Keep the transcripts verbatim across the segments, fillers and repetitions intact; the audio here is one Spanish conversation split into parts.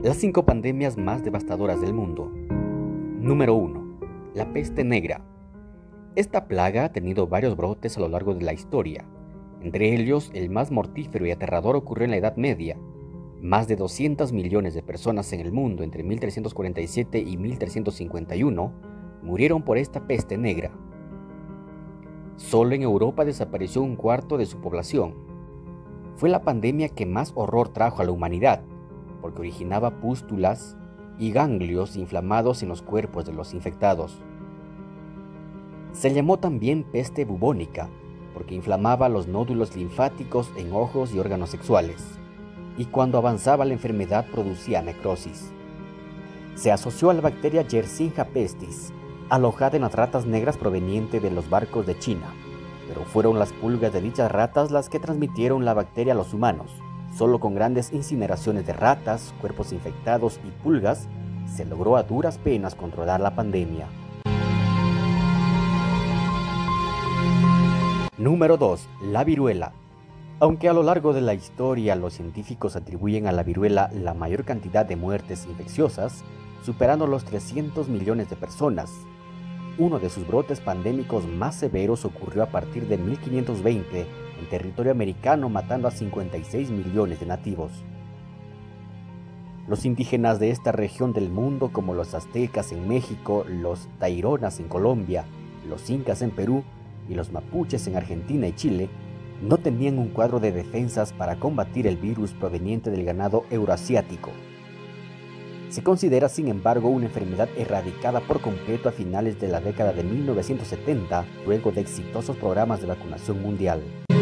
Las cinco pandemias más devastadoras del mundo. Número uno. La peste negra. Esta plaga ha tenido varios brotes a lo largo de la historia. Entre ellos, el más mortífero y aterrador ocurrió en la Edad Media. Más de doscientos millones de personas en el mundo entre mil trescientos cuarenta y siete y mil trescientos cincuenta y uno murieron por esta peste negra. Solo en Europa desapareció un cuarto de su población. Fue la pandemia que más horror trajo a la humanidad, porque originaba pústulas y ganglios inflamados en los cuerpos de los infectados. Se llamó también peste bubónica, porque inflamaba los nódulos linfáticos en ojos y órganos sexuales, y cuando avanzaba la enfermedad producía necrosis. Se asoció a la bacteria Yersinia pestis, alojada en las ratas negras proveniente de los barcos de China, pero fueron las pulgas de dichas ratas las que transmitieron la bacteria a los humanos. Solo con grandes incineraciones de ratas, cuerpos infectados y pulgas, se logró a duras penas controlar la pandemia. Número dos. La viruela. Aunque a lo largo de la historia los científicos atribuyen a la viruela la mayor cantidad de muertes infecciosas, superando los trescientos millones de personas, uno de sus brotes pandémicos más severos ocurrió a partir de mil quinientos veinte en territorio americano, matando a cincuenta y seis millones de nativos. Los indígenas de esta región del mundo, como los aztecas en México, los taironas en Colombia, los incas en Perú y los mapuches en Argentina y Chile, no tenían un cuadro de defensas para combatir el virus proveniente del ganado euroasiático. Se considera, sin embargo, una enfermedad erradicada por completo a finales de la década de mil novecientos setenta, luego de exitosos programas de vacunación mundial.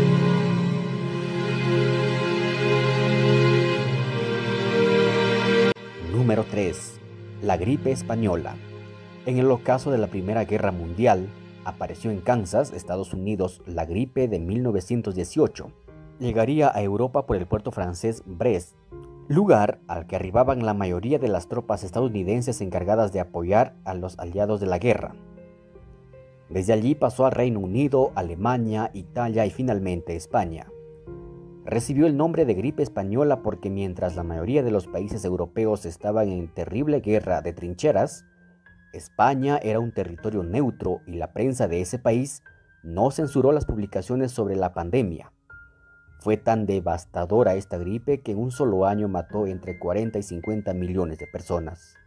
Número tres. La gripe española. En el ocaso de la Primera Guerra Mundial, apareció en Kansas, Estados Unidos, la gripe de mil novecientos dieciocho. Llegaría a Europa por el puerto francés Brest, lugar al que arribaban la mayoría de las tropas estadounidenses encargadas de apoyar a los aliados de la guerra. Desde allí pasó al Reino Unido, Alemania, Italia y finalmente España. Recibió el nombre de gripe española porque mientras la mayoría de los países europeos estaban en terrible guerra de trincheras, España era un territorio neutro y la prensa de ese país no censuró las publicaciones sobre la pandemia. Fue tan devastadora esta gripe que en un solo año mató entre cuarenta y cincuenta millones de personas.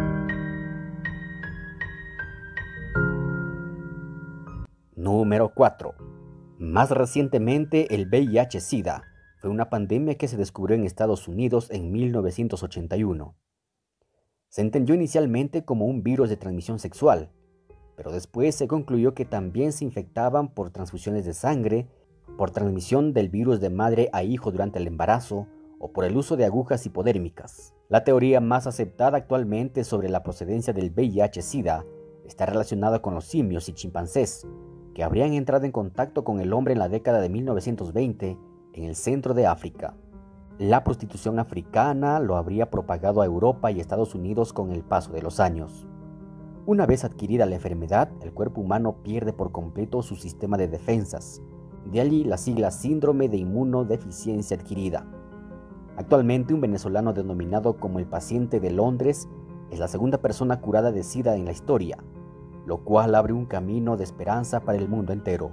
Número cuatro. Más recientemente, el V I H SIDA fue una pandemia que se descubrió en Estados Unidos en mil novecientos ochenta y uno. Se entendió inicialmente como un virus de transmisión sexual, pero después se concluyó que también se infectaban por transfusiones de sangre, por transmisión del virus de madre a hijo durante el embarazo o por el uso de agujas hipodérmicas. La teoría más aceptada actualmente sobre la procedencia del V I H SIDA está relacionada con los simios y chimpancés, que habrían entrado en contacto con el hombre en la década de mil novecientos veinte en el centro de África. La prostitución africana lo habría propagado a Europa y Estados Unidos con el paso de los años. Una vez adquirida la enfermedad, el cuerpo humano pierde por completo su sistema de defensas. De allí la sigla síndrome de inmunodeficiencia adquirida. Actualmente un venezolano denominado como el paciente de Londres es la segunda persona curada de SIDA en la historia, lo cual abre un camino de esperanza para el mundo entero.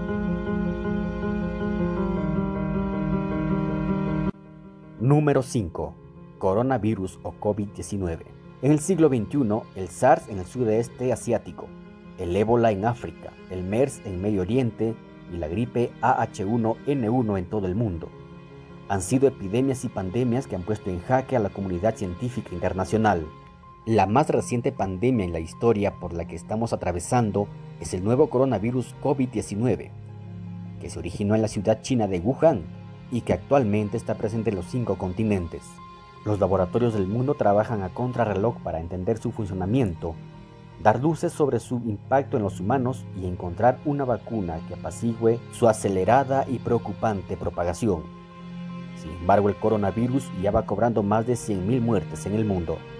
Número cinco. Coronavirus o COVID diecinueve. En el siglo veintiuno, el SARS en el sudeste asiático, el ébola en África, el MERS en Medio Oriente y la gripe A H uno N uno en todo el mundo han sido epidemias y pandemias que han puesto en jaque a la comunidad científica internacional. La más reciente pandemia en la historia por la que estamos atravesando es el nuevo coronavirus COVID diecinueve, que se originó en la ciudad china de Wuhan y que actualmente está presente en los cinco continentes. Los laboratorios del mundo trabajan a contrarreloj para entender su funcionamiento, dar luces sobre su impacto en los humanos y encontrar una vacuna que apacigüe su acelerada y preocupante propagación. Sin embargo, el coronavirus ya va cobrando más de cien mil muertes en el mundo.